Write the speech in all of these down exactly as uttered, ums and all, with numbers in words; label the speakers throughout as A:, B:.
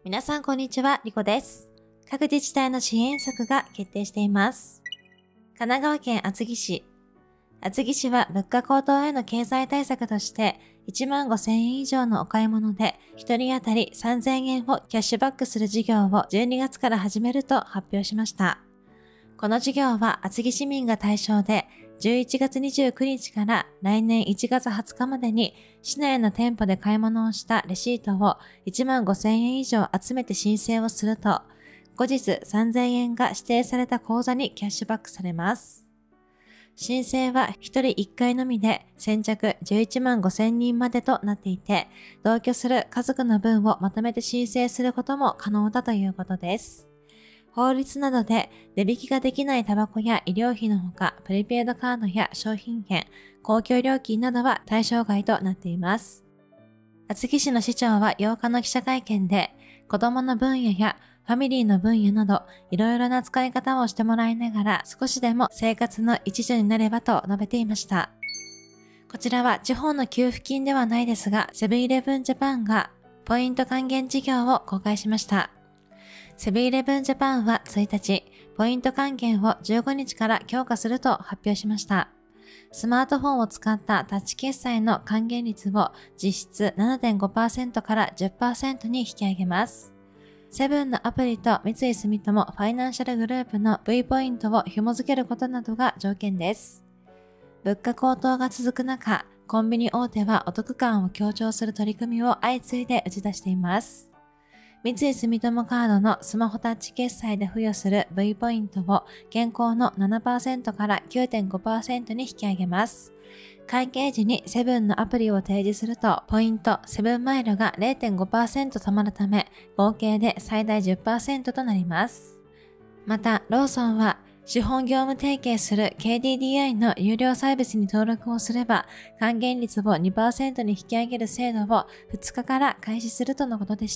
A: 皆さんこんにちは、リコです。各自治体の支援策が決定しています。神奈川県厚木市。厚木市は物価高騰への経済対策として、いちまんごせんえん以上のお買い物で、ひとり当たりさんぜんえんをキャッシュバックする事業をじゅうにがつから始めると発表しました。この事業は厚木市民が対象で、じゅういちがつにじゅうくにちから来年いちがつはつかまでに市内の店舗で買い物をしたレシートをいちまんごせんえん以上集めて申請をすると、後日さんぜんえんが指定された口座にキャッシュバックされます。申請はひとりいっかいのみで先着じゅういちまんごせんにんまでとなっていて、同居する家族の分をまとめて申請することも可能だということです。法律などで値引きができないタバコや医療費のほか、プリペイドカードや商品券、公共料金などは対象外となっています。厚木市の市長はようかの記者会見で、子供の分野やファミリーの分野など、いろいろな使い方をしてもらいながら、少しでも生活の一助になればと述べていました。こちらは地方の給付金ではないですが、セブンイレブンジャパンがポイント還元事業を公開しました。セブンイレブンジャパンはついたち、ポイント還元をじゅうごにちから強化すると発表しました。スマートフォンを使ったタッチ決済の還元率を実質 ななてんごパーセント から じゅっパーセント に引き上げます。セブンのアプリと三井住友ファイナンシャルグループの V ポイントを紐付けることなどが条件です。物価高騰が続く中、コンビニ大手はお得感を強調する取り組みを相次いで打ち出しています。三井住友カードのスマホタッチ決済で付与する V ポイントを現行の ななパーセント から きゅうてんごパーセント に引き上げます。会計時にセブンのアプリを提示すると、ポイントセブンマイルが れいてんごパーセント 貯まるため、合計で最大 じゅっパーセント となります。また、ローソンは、資本業務提携する ケーディーディーアイ の有料サービスに登録をすれば、還元率を にパーセント に引き上げる制度をふつかから開始するとのことでした。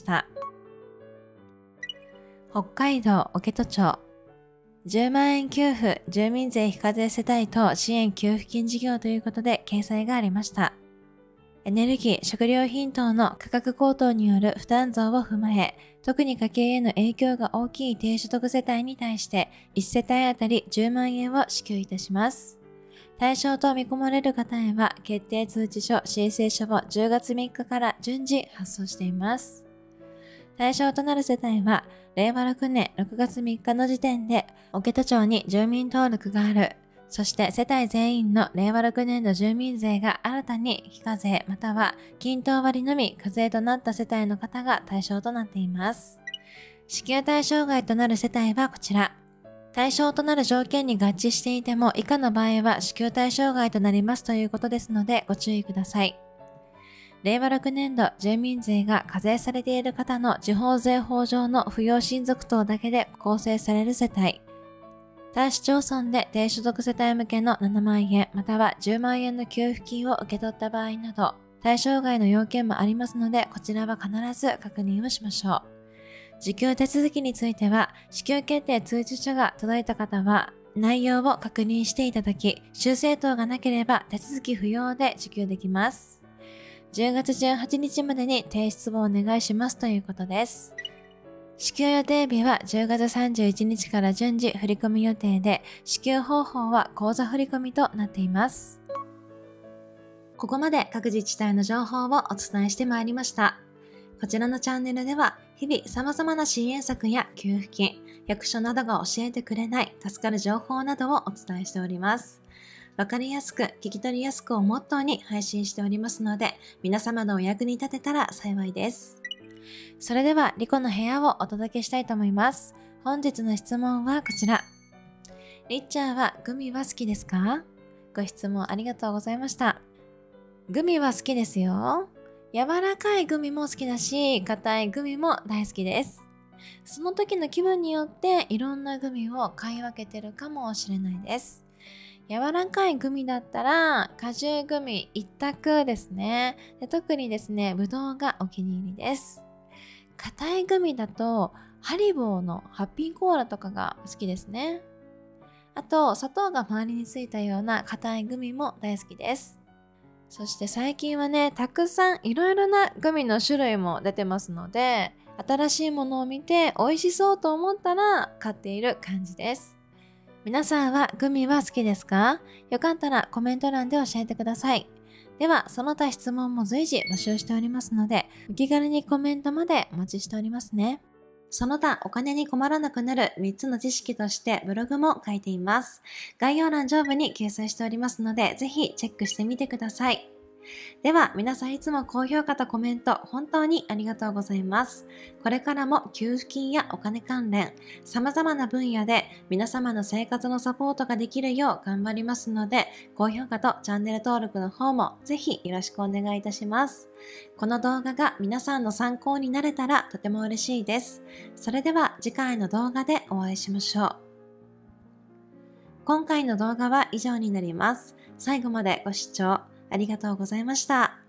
A: 北海道置戸町。じゅうまんえん給付、住民税非課税世帯等支援給付金事業ということで掲載がありました。エネルギー、食料品等の価格高騰による負担増を踏まえ、特に家計への影響が大きい低所得世帯に対して、いちせたいあたりじゅうまんえんを支給いたします。対象と見込まれる方へは、決定通知書、申請書をじゅうがつみっかから順次発送しています。対象となる世帯は、れいわろくねんろくがつみっかの時点で、置戸町に住民登録がある。そして世帯全員のれいわろくねんど住民税が新たに非課税または均等割のみ課税となった世帯の方が対象となっています。支給対象外となる世帯はこちら。対象となる条件に合致していても以下の場合は支給対象外となりますということですのでご注意ください。れいわろくねんど住民税が課税されている方の地方税法上の扶養親族等だけで構成される世帯。他市町村で低所得世帯向けのななまんえんまたはじゅうまんえんの給付金を受け取った場合など、対象外の要件もありますので、こちらは必ず確認をしましょう。受給手続きについては、支給決定通知書が届いた方は、内容を確認していただき、修正等がなければ手続き不要で受給できます。じゅうがつじゅうはちにちまでに提出をお願いしますということです。支給予定日はじゅうがつさんじゅういちにちから順次振込予定で、支給方法は口座振込となっています。ここまで各自治体の情報をお伝えしてまいりました。こちらのチャンネルでは、日々様々な支援策や給付金、役所などが教えてくれない助かる情報などをお伝えしております。わかりやすく、聞き取りやすくをモットーに配信しておりますので、皆様のお役に立てたら幸いです。それでは、リコの部屋をお届けしたいと思います。本日の質問はこちら。リッチャーはグミは好きですか？ご質問ありがとうございました。グミは好きですよ。柔らかいグミも好きだし、硬いグミも大好きです。その時の気分によっていろんなグミを買い分けてるかもしれないです。柔らかいグミだったら果汁グミ一択ですね。で特にですね、ぶどうがお気に入りです。硬いグミだとハリボーのハッピーコーラとかが好きですね。あと砂糖が周りについたような硬いグミも大好きです。そして最近はね、たくさんいろいろなグミの種類も出てますので、 新しいものを見て美味しそうと思ったら買っている感じです。皆さんはグミは好きですか？よかったらコメント欄で教えてください。では、その他質問も随時募集しておりますので、お気軽にコメントまでお待ちしておりますね。その他、お金に困らなくなるみっつの知識としてブログも書いています。概要欄上部に掲載しておりますので、ぜひチェックしてみてください。では、皆さんいつも高評価とコメント、本当にありがとうございます。これからも給付金やお金関連、様々な分野で皆様の生活のサポートができるよう頑張りますので、高評価とチャンネル登録の方もぜひよろしくお願いいたします。この動画が皆さんの参考になれたらとても嬉しいです。それでは次回の動画でお会いしましょう。今回の動画は以上になります。最後までご視聴ありがとうございました。